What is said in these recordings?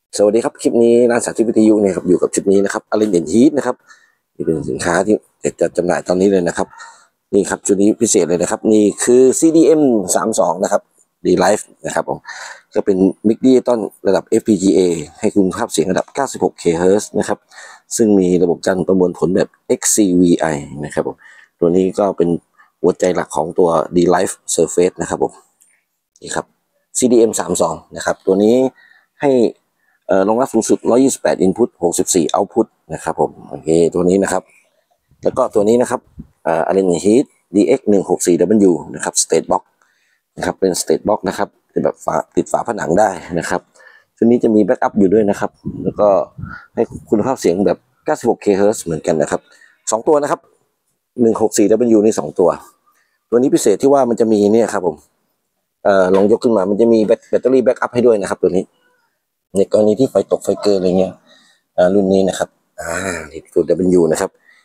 สวัสดีครับคลิปนี้ร้านสาธิตวิทยุเนี่ยครับอยู่กับชุดนี้นะครับอเลนเดนฮีทนะครับนี่เป็นสินค้าที่จะจำหน่ายตอนนี้เลยนะครับนี่ครับชุดนี้พิเศษเลยนะครับนี่คือ CDM 32นะครับ D-Live นะครับผมก็เป็นมิกดิจิตอลระดับ FPGA ให้คุณภาพเสียงระดับ 96 kHz นะครับซึ่งมีระบบการประมวลผลแบบ XCVI นะครับผมตัวนี้ก็เป็นหัวใจหลักของตัว D-Live Surface นะครับผมนี่ครับ CDM 32นะครับตัวนี้ให้รองรับสูงสุด128 input 64 output นะครับผมโอเคตัวนี้นะครับแล้วก็ตัวนี้นะครับAllen Heath DX 164W นะครับ State Box นะครับเป็น State Box นะครับเป็นแบบติดฝาผนังได้นะครับชุดนี้จะมีแบ็กอัพอยู่ด้วยนะครับแล้วก็ให้คุณภาพเสียงแบบ 96 kHz เหมือนกันนะครับ2ตัวนะครับ 164W นี่2ตัวตัวนี้พิเศษที่ว่ามันจะมีเนี่ยครับผมลองยกขึ้นมามันจะมีแบตเตอรี่แบ็กอัพให้ด้วยนะครับตัวนี้ในกรณีที่ไฟตกไฟเกินอะไรเงี้ยรุ่นนี้นะครับนี่ตัว W นะครับ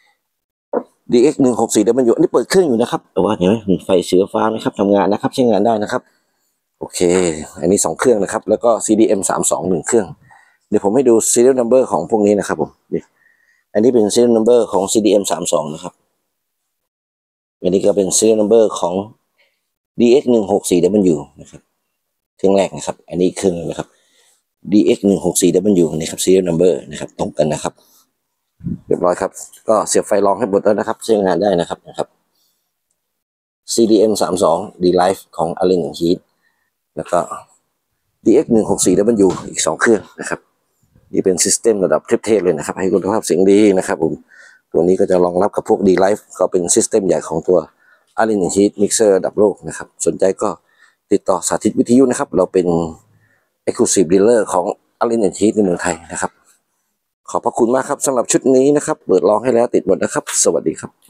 DX 164W อันนี้เปิดเครื่องอยู่นะครับแต่ว่าเห็นไหมไฟเสือฟ้านะครับทำงานนะครับใช้งานได้นะครับโอเคอันนี้2เครื่องนะครับแล้วก็ CDM 32 1เครื่องเดี๋ยวผมให้ดู serial number ของพวกนี้นะครับผมนี่อันนี้เป็น serial number ของ CDM 32นะครับอันนี้ก็เป็น serial number ของ DX 164W นะครับเครื่องแรกนะครับอันนี้เครื่องนะครับDX 164W นี่ครับ serial number นะครับตรงกันนะครับเรียบร้อยครับก็เสียบไฟรองให้หมดแล้วนะครับใช้งานได้นะครับ CDM 32 D-Live ของ Allen Heath แล้วก็ DX 164W อีก2เครื่องนะครับนี่เป็นซิสเต็มระดับเทพๆเลยนะครับให้คุณภาพเสียงดีนะครับผมตัวนี้ก็จะรองรับกับพวก D-Live ก็เป็นซิสเต็มใหญ่ของตัว Allen Heath Mixer ระดับโลกนะครับสนใจก็ติดต่อสาธิตวิทยุนะครับเราเป็น Exclusive Dealer ของ Allen Heath ในเมืองไทยนะครับขอบพระคุณมากครับสำหรับชุดนี้นะครับเปิดลองให้แล้วติดหมดนะครับสวัสดีครับ